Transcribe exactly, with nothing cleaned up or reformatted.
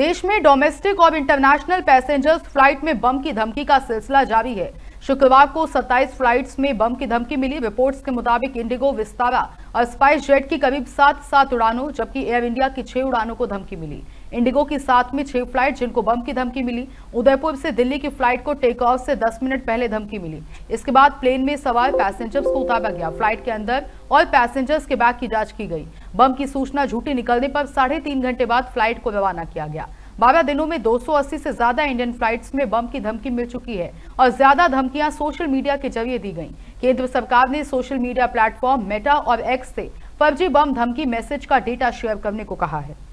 देश में डोमेस्टिक और इंटरनेशनल पैसेंजर्स फ्लाइट में बम की धमकी का सिलसिला जारी है। शुक्रवार को सत्ताईस फ्लाइट्स में बम की धमकी मिली। रिपोर्ट्स के मुताबिक इंडिगो, विस्तारा और स्पाइस जेट की करीब सात सात उड़ानों जबकि एयर इंडिया की छह उड़ानों को धमकी मिली। इंडिगो की सात में छह फ्लाइट जिनको बम की धमकी मिली। उदयपुर से दिल्ली की फ्लाइट को टेक ऑफ से दस मिनट पहले धमकी मिली। इसके बाद प्लेन में सवार पैसेंजर्स को उतारा गया। फ्लाइट के अंदर और पैसेंजर्स के बैग की जांच की गई। बम की सूचना झूठी निकलने पर साढ़े तीन घंटे बाद फ्लाइट को रवाना किया गया। बारह दिनों में दो सौ अस्सी से ज्यादा इंडियन फ्लाइट्स में बम की धमकी मिल चुकी है और ज्यादा धमकियां सोशल मीडिया के जरिए दी गईं। केंद्र सरकार ने सोशल मीडिया प्लेटफॉर्म मेटा और एक्स से फर्जी बम धमकी मैसेज का डेटा शेयर करने को कहा है।